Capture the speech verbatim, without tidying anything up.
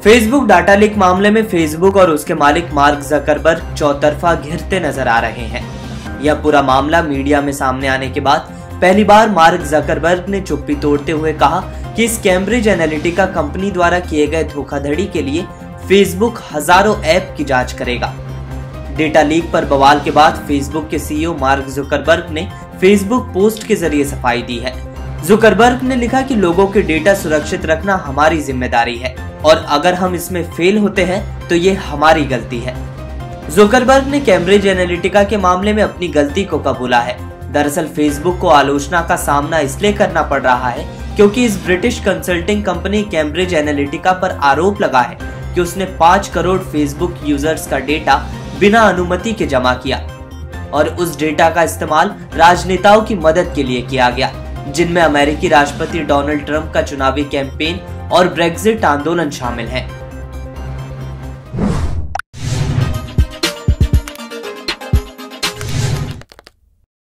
Facebook data leak मामले में Facebook और उसके मालिक मार्क जकरबर्ग चौतरफा घिरते नजर आ रहे हैं। यह पूरा मामला मीडिया में सामने आने के बाद पहली बार मार्क जकरबर्ग ने चुप्पी तोड़ते हुए कहा कि इस कैम्ब्रिज एनालिटिका कंपनी द्वारा किए गए धोखाधड़ी के लिए फेसबुक हजारों ऐप की जांच करेगा। डेटा लीक पर बवाल के बाद फेसबुक के सीईओ मार्क जुकरबर्ग ने फेसबुक पोस्ट के जरिए सफाई दी है। जुकरबर्ग ने लिखा कि लोगों के डेटा सुरक्षित रखना हमारी जिम्मेदारी है और अगर हम इसमें फेल होते हैं तो ये हमारी गलती है। जुकरबर्ग ने कैम्ब्रिज एनालिटिका के मामले में अपनी गलती को कबूला है। दरअसल फेसबुक को आलोचना का सामना इसलिए करना पड़ रहा है क्योंकि इस British consulting company Cambridge Analytica पर आरोप लगा है कि उसने पाँच करोड़ फेसबुक यूजर्स का डेटा बिना अनुमति के जमा किया और उस डेटा का इस्तेमाल राजनेताओं की मदद के लिए किया गया, जिनमें अमेरिकी राष्ट्रपति डोनाल्ड ट्रंप का चुनावी कैंपेन और ब्रेक्जिट आंदोलन शामिल हैं।